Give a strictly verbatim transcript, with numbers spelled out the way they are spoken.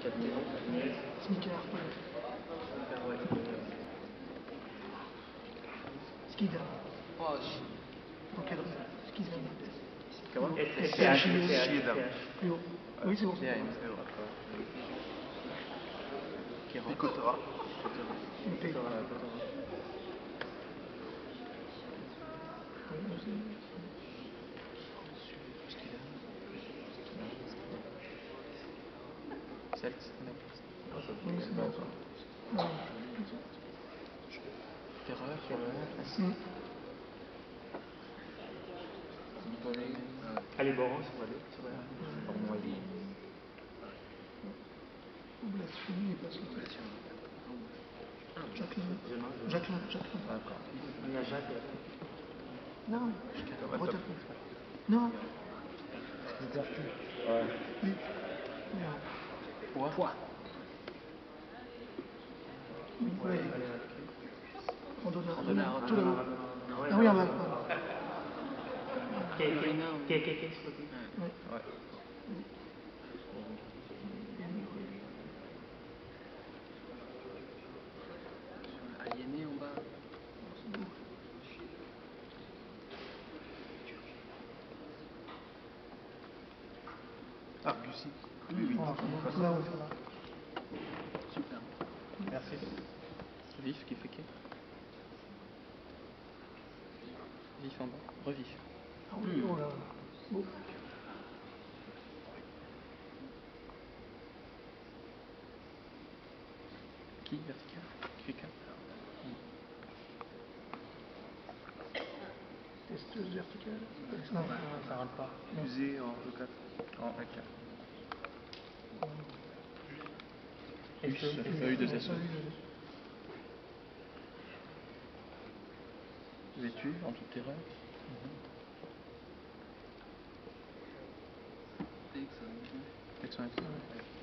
Sneaker. Skida. Ok, Skida. Comment? Skida. Plus haut. Oui, c'est bon. Picotora. P. Celt. Oui, c'est bon. Non. Terreur. Mm. Allez, bon, ça va aller. Ça va aller. Blasphémie et pas sauté. Jacqueline. Jacqueline. Jacqueline. D'accord. Il y a Jacques. Non. Retape. Non. Ouais. Oui. Poids. Poids. Oui, Ouais. ouais. Allez, Randonneur. Randonneur. Tout là-haut. Ah ouais, Ah oui, non. en bas. Qu'est-ce que explosé? Ouais. Ouais. Aliéné en bas. Argussi. Mmh. Oh, là, ouais, ça va. Super. Merci. Vif qui fait qui? Vif en bas. Revif. Ah oui, oh là. Beau. Qui? Vertical. Q quatre. Testeuse verticale. Non, ça rentre pas. Fusée en E quatre. En E quatre. Est-ce que E U deux S. Ah oui, Vêtu en toute terreur. Texan. Texan.